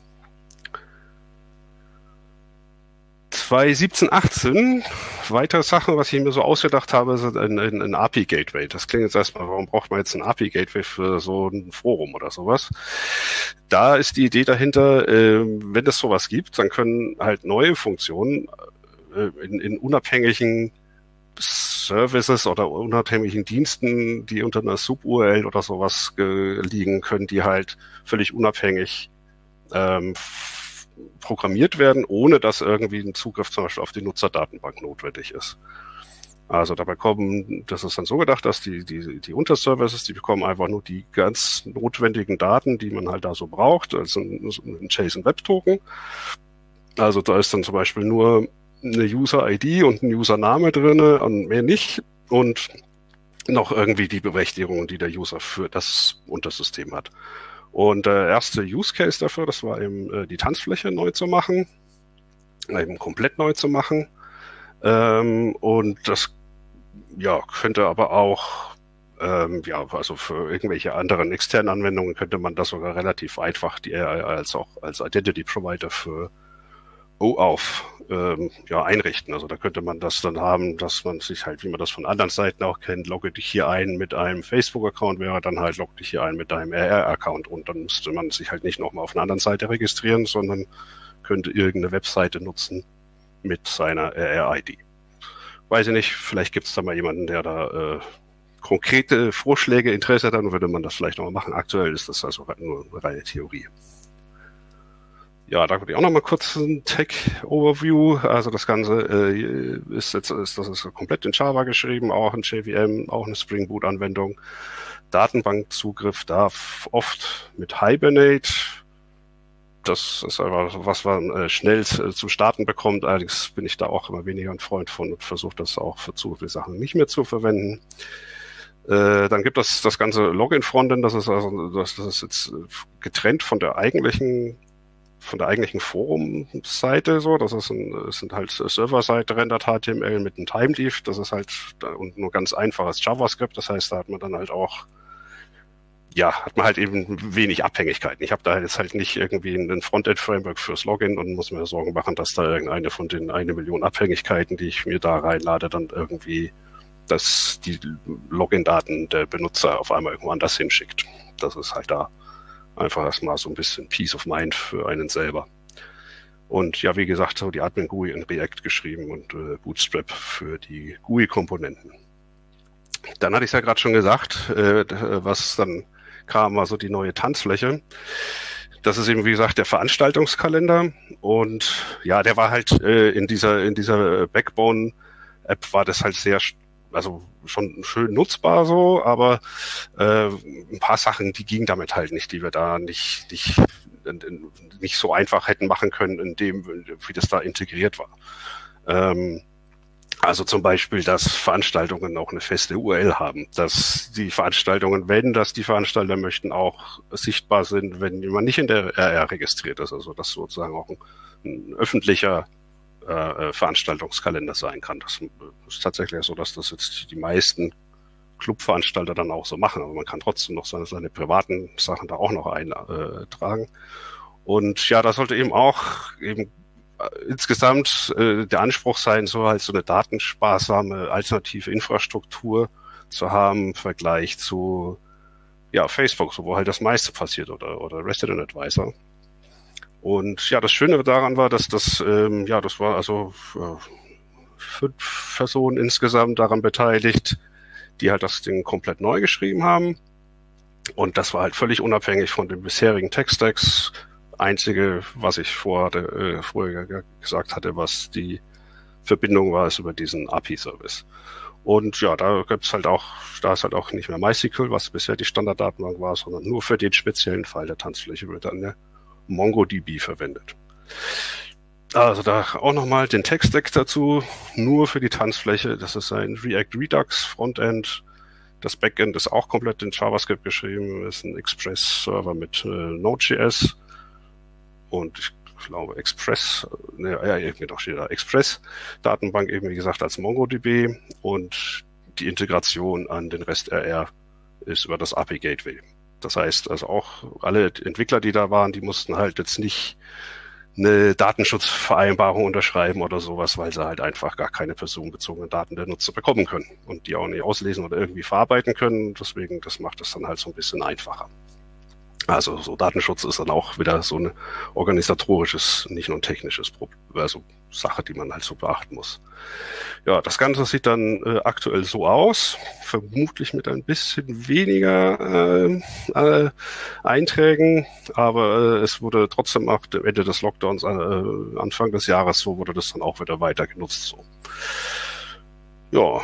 zwanzig siebzehn, achtzehn, weitere Sachen, was ich mir so ausgedacht habe, sind ein, ein, ein A P I-Gateway. Das klingt jetzt erstmal, warum braucht man jetzt ein A P I-Gateway für so ein Forum oder sowas? Da ist die Idee dahinter, äh, wenn es sowas gibt, dann können halt neue Funktionen äh, in, in unabhängigen Services oder unabhängigen Diensten, die unter einer Sub-U R L oder sowas äh, liegen, können die halt völlig unabhängig ähm, programmiert werden, ohne dass irgendwie ein Zugriff zum Beispiel auf die Nutzerdatenbank notwendig ist. Also da bekommen, das ist dann so gedacht, dass die, die, die Unterservices, die bekommen einfach nur die ganz notwendigen Daten, die man halt da so braucht, also ein, ein JSON-Web-Token. Also da ist dann zum Beispiel nur eine User-I D und ein Username drinne und mehr nicht und noch irgendwie die Berechtigungen, die der User für das Untersystem hat. Und der erste Use Case dafür, das war eben äh, die Tanzfläche neu zu machen, eben komplett neu zu machen. Ähm, und das ja könnte aber auch, ähm, ja, also für irgendwelche anderen externen Anwendungen könnte man das sogar relativ einfach die als auch als Identity Provider für O Auth ähm, ja, einrichten. Also da könnte man das dann haben, dass man sich halt, wie man das von anderen Seiten auch kennt, logge dich hier ein mit einem Facebook-Account, wäre dann halt logge dich hier ein mit deinem R R-Account und dann müsste man sich halt nicht nochmal auf einer anderen Seite registrieren, sondern könnte irgendeine Webseite nutzen mit seiner R R-I D. Weiß ich nicht, vielleicht gibt es da mal jemanden, der da äh, konkrete Vorschläge, Interesse hat, dann würde man das vielleicht nochmal machen. Aktuell ist das also nur eine reine Theorie. Ja, da würde ich auch noch mal kurz ein Tech-Overview. Also das Ganze äh, ist jetzt ist, das ist komplett in Java geschrieben, auch ein J V M, auch eine Spring Boot-Anwendung. Datenbankzugriff darf oft mit Hibernate. Das ist einfach was man äh, schnell äh, zu starten bekommt. Allerdings bin ich da auch immer weniger ein Freund von und versuche das auch für zu viele Sachen nicht mehr zu verwenden. Äh, dann gibt es das ganze Login-Frontend. Das ist also das, das ist jetzt getrennt von der eigentlichen von der eigentlichen Forum-Seite so, das ist ein, das sind halt Server-Seite rendert H T M L mit einem Timeleaf, das ist halt und nur ganz einfaches JavaScript, das heißt, da hat man dann halt auch, ja, hat man halt eben wenig Abhängigkeiten. Ich habe da jetzt halt nicht irgendwie ein Frontend-Framework fürs Login und muss mir Sorgen machen, dass da irgendeine von den eine Million Abhängigkeiten, die ich mir da reinlade, dann irgendwie, dass die Login-Daten der Benutzer auf einmal irgendwo anders hinschickt. Das ist halt da einfach erstmal so ein bisschen Peace of Mind für einen selber. Und ja, wie gesagt, so die Admin G U I in React geschrieben und äh, Bootstrap für die G U I-Komponenten. Dann hatte ich es ja gerade schon gesagt, äh, was dann kam, war so die neue Tanzfläche. Das ist eben, wie gesagt, der Veranstaltungskalender. Und ja, der war halt äh, in dieser in dieser Backbone-App war das halt sehr, also schon schön nutzbar so, aber äh, ein paar Sachen, die gingen damit halt nicht, die wir da nicht nicht nicht so einfach hätten machen können, in dem, wie das da integriert war. Ähm, also zum Beispiel, dass Veranstaltungen auch eine feste U R L haben, dass die Veranstaltungen, wenn das die Veranstalter möchten, auch sichtbar sind, wenn jemand nicht in der R R registriert ist, also dass sozusagen auch ein, ein öffentlicher äh, Veranstaltungskalender sein kann. Das ist tatsächlich so, dass das jetzt die meisten Clubveranstalter dann auch so machen, aber man kann trotzdem noch seine, seine privaten Sachen da auch noch eintragen. Und ja, da sollte eben auch eben äh, insgesamt äh, der Anspruch sein, so halt so eine datensparsame alternative Infrastruktur zu haben im Vergleich zu ja Facebook, so wo halt das meiste passiert, oder oder Resident Advisor. Und ja, das Schöne daran war, dass das ähm, ja das war also äh, fünf Personen insgesamt daran beteiligt, die halt das Ding komplett neu geschrieben haben. Und das war halt völlig unabhängig von den bisherigen Tech-Stacks. Einzige, was ich vorhatte, äh, vorher gesagt hatte, was die Verbindung war, ist über diesen A P I-Service. Und ja, da gibt's halt auch, da ist halt auch nicht mehr MySQL, was bisher die Standarddatenbank war, sondern nur für den speziellen Fall der Tanzfläche wird dann der MongoDB verwendet. Also da auch nochmal den Tech-Stack dazu, nur für die Tanzfläche. Das ist ein React Redux Frontend. Das Backend ist auch komplett in JavaScript geschrieben. Das ist ein Express-Server mit äh, Node.js. Und ich glaube Express, ne, ja, irgendwie doch steht da Express. Datenbank eben, wie gesagt, als MongoDB. Und die Integration an den Rest R R ist über das A P I Gateway. Das heißt, also auch alle Entwickler, die da waren, die mussten halt jetzt nicht eine Datenschutzvereinbarung unterschreiben oder sowas, weil sie halt einfach gar keine personenbezogenen Daten der Nutzer bekommen können und die auch nicht auslesen oder irgendwie verarbeiten können. Deswegen, das macht es dann halt so ein bisschen einfacher. Also so Datenschutz ist dann auch wieder so ein organisatorisches, nicht nur ein technisches Problem, also Sache, die man halt so beachten muss. Ja, das Ganze sieht dann äh, aktuell so aus, vermutlich mit ein bisschen weniger äh, äh, Einträgen, aber äh, es wurde trotzdem nach dem Ende des Lockdowns äh, Anfang des Jahres, so wurde das dann auch wieder weiter genutzt. So. Ja.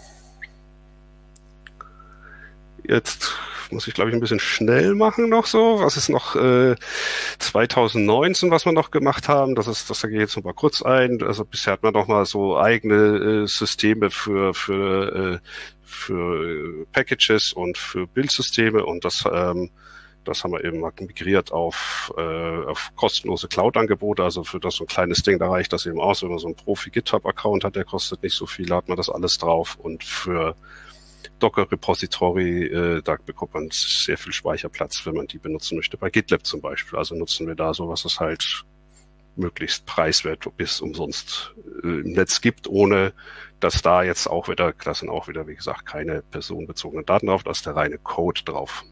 Jetzt muss ich, glaube ich, ein bisschen schnell machen noch so. Was ist noch äh, zwanzig neunzehn, was wir noch gemacht haben? Das ist, das gehe ich jetzt noch mal kurz ein. Also bisher hat man noch mal so eigene äh, Systeme für für äh, für Packages und für Bildsysteme und das ähm, das haben wir eben migriert auf, äh, auf kostenlose Cloud-Angebote. Also für das so ein kleines Ding, da reicht das eben aus, wenn man so einen Profi-GitHub-Account hat, der kostet nicht so viel, da hat man das alles drauf und für Docker-Repository, äh, da bekommt man sehr viel Speicherplatz, wenn man die benutzen möchte. Bei GitLab zum Beispiel. Also nutzen wir da sowas, das halt möglichst preiswert bis umsonst äh, im Netz gibt, ohne dass da jetzt auch wieder, da sind auch wieder, wie gesagt, keine personenbezogenen Daten drauf, da ist der reine Code drauf.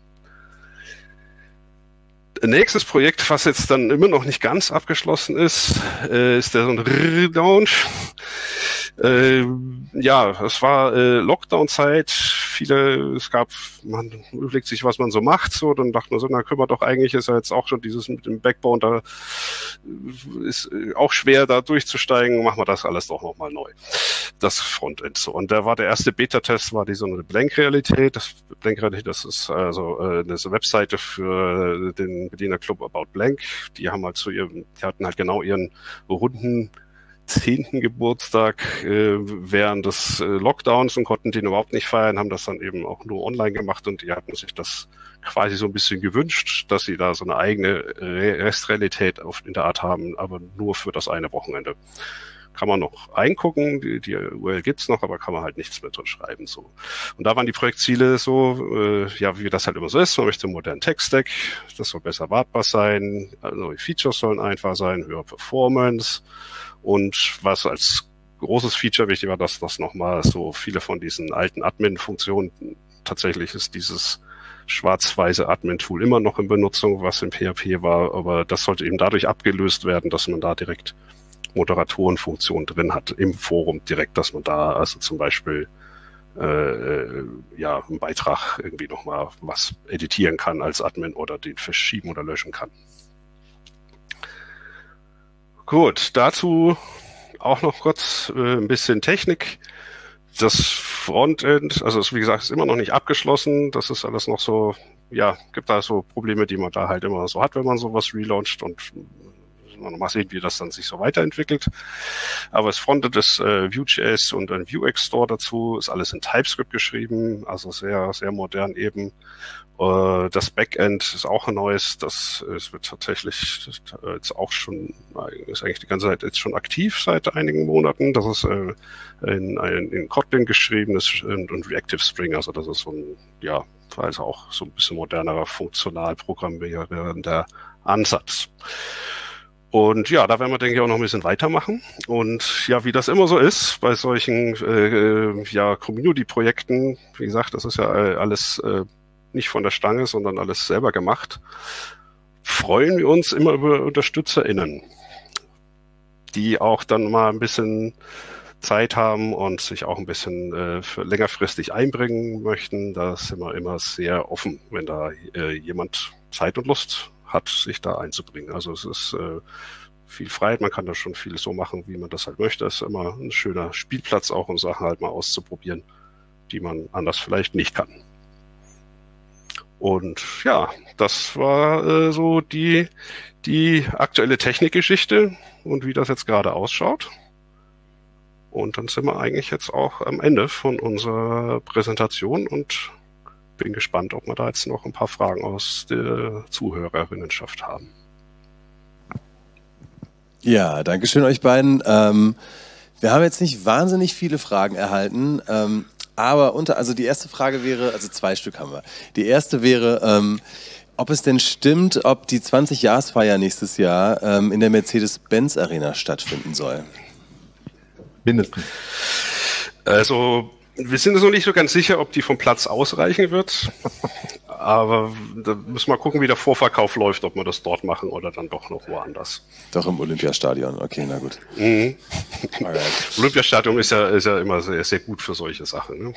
Nächstes Projekt, was jetzt dann immer noch nicht ganz abgeschlossen ist, äh, ist der so ein Relaunch. Äh, ja, es war äh, Lockdown-Zeit. Viele, es gab, man überlegt sich, was man so macht, so, dann dachte man so, na, können wir doch eigentlich, ist ja jetzt auch schon dieses mit dem Backbone, da ist auch schwer, da durchzusteigen, machen wir das alles doch nochmal neu. Das Frontend so. Und da war der erste Beta-Test, war die so eine Blank-Realität. Das Blank-Realität, das ist also äh, eine Webseite für den Berliner Club About Blank. Die haben halt zu ihrem, die hatten halt genau ihren runden zehnten Geburtstag äh, während des äh, Lockdowns und konnten den überhaupt nicht feiern, haben das dann eben auch nur online gemacht und die hatten sich das quasi so ein bisschen gewünscht, dass sie da so eine eigene Restrealität auf, in der Art haben, aber nur für das eine Wochenende. Kann man noch eingucken, die, die U R L gibt's noch, aber kann man halt nichts mehr drin schreiben. So. Und da waren die Projektziele so, äh, ja, wie das halt immer so ist, man möchte einen modernen Tech-Stack, das soll besser wartbar sein, neue Features sollen einfach sein, höhere Performance. Und was als großes Feature wichtig war, dass das nochmal so viele von diesen alten Admin-Funktionen, tatsächlich ist dieses schwarz-weiße Admin-Tool immer noch in Benutzung, was im P H P war, aber das sollte eben dadurch abgelöst werden, dass man da direkt Moderatorenfunktionen drin hat im Forum direkt, dass man da also zum Beispiel äh, ja einen Beitrag irgendwie nochmal was editieren kann als Admin oder den verschieben oder löschen kann. Gut, dazu auch noch kurz äh, ein bisschen Technik. Das Frontend, also ist, wie gesagt, ist immer noch nicht abgeschlossen. Das ist alles noch so, ja, gibt da so Probleme, die man da halt immer so hat, wenn man sowas relauncht und man mal sehen, wie das dann sich so weiterentwickelt. Aber das Frontend ist äh, Vue.js und ein Vuex Store dazu, ist alles in TypeScript geschrieben, also sehr, sehr modern eben. Äh, das Backend ist auch ein neues, das, das wird tatsächlich das, jetzt auch schon, ist eigentlich die ganze Zeit jetzt schon aktiv seit einigen Monaten. Das ist äh, in, in, in Kotlin geschrieben ist und, und Reactive Spring, also das ist so ein, ja, also auch so ein bisschen modernerer funktional programmierender Ansatz. Und ja, da werden wir, denke ich, auch noch ein bisschen weitermachen. Und ja, wie das immer so ist bei solchen äh, ja, Community-Projekten, wie gesagt, das ist ja alles äh, nicht von der Stange, sondern alles selber gemacht, freuen wir uns immer über UnterstützerInnen, die auch dann mal ein bisschen Zeit haben und sich auch ein bisschen äh, für längerfristig einbringen möchten. Da sind wir immer sehr offen, wenn da äh, jemand Zeit und Lust hat, sich da einzubringen. Also es ist äh, viel Freiheit, man kann da schon viel so machen, wie man das halt möchte. Es ist immer ein schöner Spielplatz auch, um Sachen halt mal auszuprobieren, die man anders vielleicht nicht kann. Und ja, das war äh, so die, die aktuelle Technikgeschichte und wie das jetzt gerade ausschaut. Und dann sind wir eigentlich jetzt auch am Ende von unserer Präsentation und bin gespannt, ob wir da jetzt noch ein paar Fragen aus der Zuhörerinnenschaft haben. Ja, danke schön euch beiden. Ähm, wir haben jetzt nicht wahnsinnig viele Fragen erhalten, ähm, Aber unter, also die erste Frage wäre, also zwei Stück haben wir. Die erste wäre, ähm, ob es denn stimmt, ob die zwanzig-Jahresfeier nächstes Jahr ähm, in der Mercedes-Benz-Arena stattfinden soll. Mindestens. Also, wir sind uns noch nicht so ganz sicher, ob die vom Platz ausreichen wird. Aber da müssen wir gucken, wie der Vorverkauf läuft, ob wir das dort machen oder dann doch noch woanders. Doch im Olympiastadion, okay, na gut. Mhm. Olympiastadion ist ja, ist ja immer sehr, sehr gut für solche Sachen. Ne?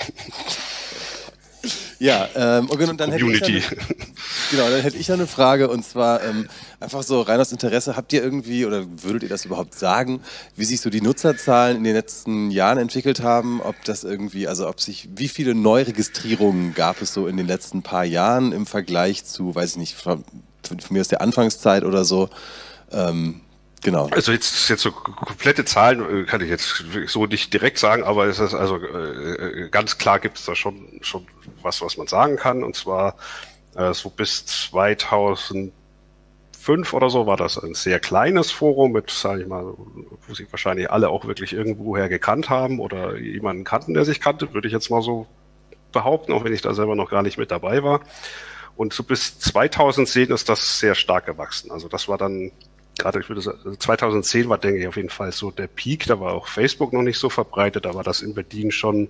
Ja, ähm, okay, und dann Community. hätte ich eine, genau, dann hätte ich noch eine Frage, und zwar ähm, einfach so rein aus Interesse, habt ihr irgendwie, oder würdet ihr das überhaupt sagen, wie sich so die Nutzerzahlen in den letzten Jahren entwickelt haben, ob das irgendwie, also ob sich, wie viele Neuregistrierungen gab es so in den letzten paar Jahren im Vergleich zu, weiß ich nicht, von, von mir aus der Anfangszeit oder so, ähm, genau. Also jetzt, jetzt so komplette Zahlen kann ich jetzt so nicht direkt sagen, aber es ist also äh, ganz klar gibt es da schon schon was, was man sagen kann. Und zwar äh, so bis zweitausendfünf oder so war das ein sehr kleines Forum mit, sage ich mal, wo sich wahrscheinlich alle auch wirklich irgendwoher gekannt haben oder jemanden kannten, der sich kannte, würde ich jetzt mal so behaupten, auch wenn ich da selber noch gar nicht mit dabei war. Und so bis zweitausendzehn ist das sehr stark gewachsen. Also das war dann gerade, ich würde sagen, zweitausendzehn war, denke ich, auf jeden Fall so der Peak. Da war auch Facebook noch nicht so verbreitet, da war das in Berlin schon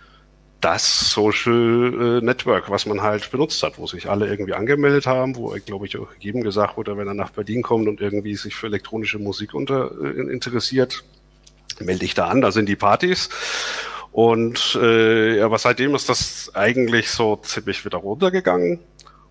das Social Network, was man halt benutzt hat, wo sich alle irgendwie angemeldet haben, wo, glaube ich, auch jedem gesagt wurde, wenn er nach Berlin kommt und irgendwie sich für elektronische Musik unter, interessiert, melde dich da an, da sind die Partys. Und äh, aber seitdem ist das eigentlich so ziemlich wieder runtergegangen.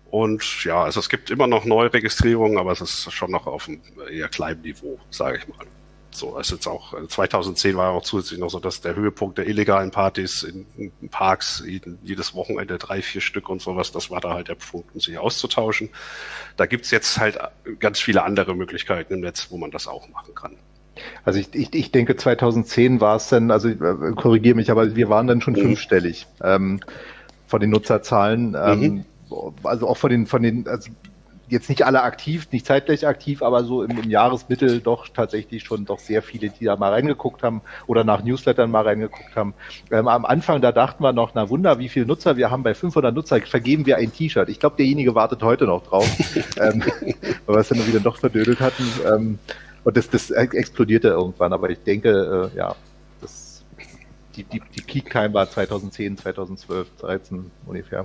Und ja, also es gibt immer noch Neuregistrierungen, aber es ist schon noch auf einem eher kleinen Niveau, sage ich mal. So, also jetzt auch zweitausendzehn war auch zusätzlich noch so, dass der Höhepunkt der illegalen Partys in, in Parks jedes Wochenende drei, vier Stück und sowas, das war da halt der Punkt, um sich auszutauschen. Da gibt's jetzt halt ganz viele andere Möglichkeiten im Netz, wo man das auch machen kann. Also ich, ich, ich denke zweitausendzehn war es dann, also äh, korrigiere mich, aber wir waren dann schon mhm. fünfstellig ähm, von den Nutzerzahlen. Ähm, mhm. Also auch von den, von den, also jetzt nicht alle aktiv, nicht zeitgleich aktiv, aber so im, im Jahresmittel doch tatsächlich schon doch sehr viele, die da mal reingeguckt haben oder nach Newslettern mal reingeguckt haben. Ähm, am Anfang, da dachten wir noch, na Wunder, wie viele Nutzer wir haben. Bei fünfhundert Nutzer vergeben wir ein T-Shirt. Ich glaube, derjenige wartet heute noch drauf, ähm, weil wir es dann wieder doch verdödelt hatten. Ähm, und das, das explodierte irgendwann. Aber ich denke, äh, ja, das, die, die, die Peak-Time war zweitausendzehn, zweitausendzwölf, dreizehn ungefähr.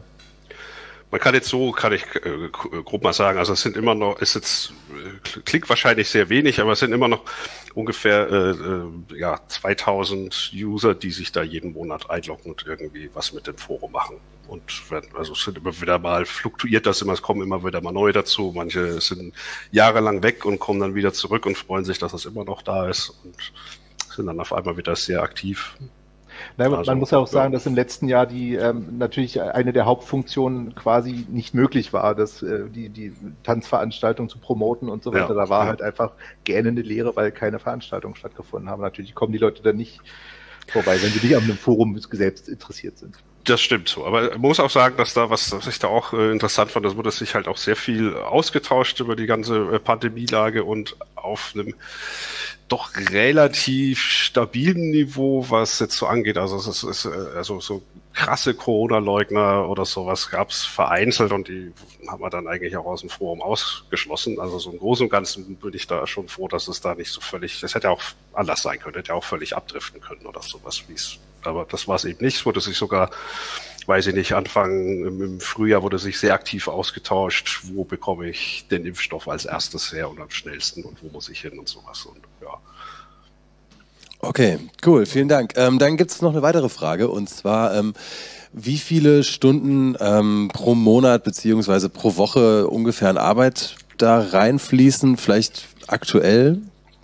Man kann jetzt so, kann ich äh, grob mal sagen, also es sind immer noch, ist jetzt, äh, klingt wahrscheinlich sehr wenig, aber es sind immer noch ungefähr äh, äh, ja zweitausend User, die sich da jeden Monat einloggen und irgendwie was mit dem Forum machen. Und wenn, also es sind immer wieder mal, fluktuiert das immer, es kommen immer wieder mal neue dazu. Manche sind jahrelang weg und kommen dann wieder zurück und freuen sich, dass das immer noch da ist und sind dann auf einmal wieder sehr aktiv. Nein, also, man muss ja auch sagen, dass im letzten Jahr die ähm, natürlich eine der Hauptfunktionen quasi nicht möglich war, dass äh, die die Tanzveranstaltung zu promoten und so weiter. Ja, da war ja. halt einfach gähnende Leere, weil keine Veranstaltungen stattgefunden haben. Natürlich kommen die Leute dann nicht vorbei, wenn sie nicht an einem Forum selbst interessiert sind. Das stimmt so, aber man muss auch sagen, dass da, was, was ich da auch äh, interessant fand, das wurde sich halt auch sehr viel ausgetauscht über die ganze äh, Pandemielage und auf einem doch relativ stabilen Niveau, was jetzt so angeht. Also es ist, äh, also so krasse Corona-Leugner oder sowas gab es vereinzelt und die haben wir dann eigentlich auch aus dem Forum ausgeschlossen. Also so im Großen und Ganzen bin ich da schon froh, dass es da nicht so völlig, das hätte auch anders sein können, hätte auch völlig abdriften können oder sowas, wie es, aber das war es eben nicht. Es wurde sich sogar, weiß ich nicht, Anfang im Frühjahr wurde sich sehr aktiv ausgetauscht, wo bekomme ich den Impfstoff als erstes her und am schnellsten und wo muss ich hin und sowas und ja. Okay, cool, vielen Dank. Ähm, dann gibt es noch eine weitere Frage und zwar, ähm, wie viele Stunden ähm, pro Monat beziehungsweise pro Woche ungefähr an Arbeit da reinfließen, vielleicht aktuell?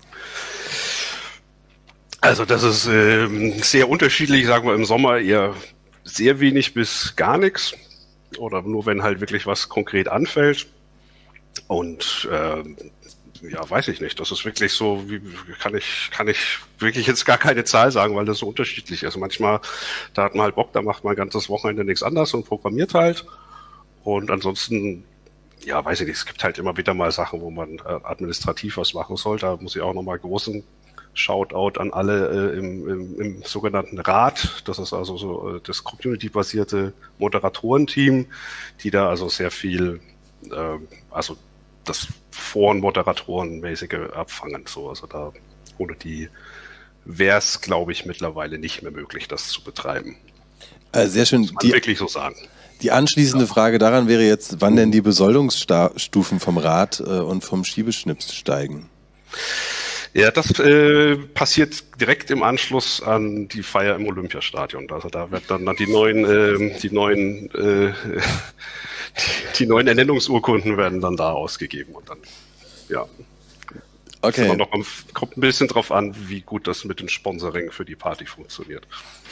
Also das ist äh, sehr unterschiedlich, sagen wir im Sommer eher sehr wenig bis gar nichts oder nur wenn halt wirklich was konkret anfällt und äh, ja, weiß ich nicht. Das ist wirklich so, wie kann ich, kann ich wirklich jetzt gar keine Zahl sagen, weil das so unterschiedlich ist. Manchmal, da hat man halt Bock, da macht man ein ganzes Wochenende nichts anderes und programmiert halt. Und ansonsten, ja, weiß ich nicht, es gibt halt immer wieder mal Sachen, wo man äh, administrativ was machen soll. Da muss ich auch nochmal großen Shoutout an alle äh, im, im, im sogenannten Rat. Das ist also so äh, das community-basierte Moderatorenteam, die da also sehr viel, äh, also das Foren-Moderatoren-mäßige abfangen. So, also da ohne die wäre es, glaube ich, mittlerweile nicht mehr möglich, das zu betreiben. Äh, sehr schön. Muss man die, wirklich so sagen. Die anschließende ja. Frage daran wäre jetzt, wann denn die Besoldungsstufen vom Rad äh, und vom Schiebeschnips steigen? Ja, das äh, passiert direkt im Anschluss an die Feier im Olympiastadion. Also da wird dann die neuen, äh, die neuen, äh, die, die neuen Ernennungsurkunden werden dann da ausgegeben und dann, ja. Okay. Also noch, kommt ein bisschen drauf an, wie gut das mit dem Sponsoring für die Party funktioniert.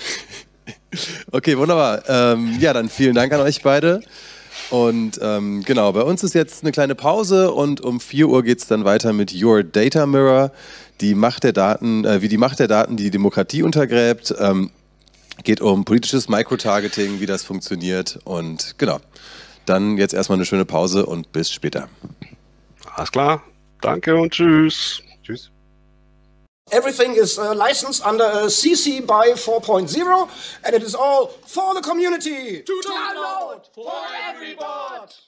Okay, wunderbar. Ähm, ja, dann vielen Dank an euch beide. Und ähm, genau, bei uns ist jetzt eine kleine Pause und um vier Uhr geht es dann weiter mit Your Data Mirror, die Macht der Daten, äh, wie die Macht der Daten die Demokratie untergräbt. Ähm, geht um politisches Microtargeting, wie das funktioniert. Und genau, dann jetzt erstmal eine schöne Pause und bis später. Alles klar, danke und tschüss. Tschüss. Everything is uh, licensed under uh, C C by four point oh and it is all for the community. To download for everybody.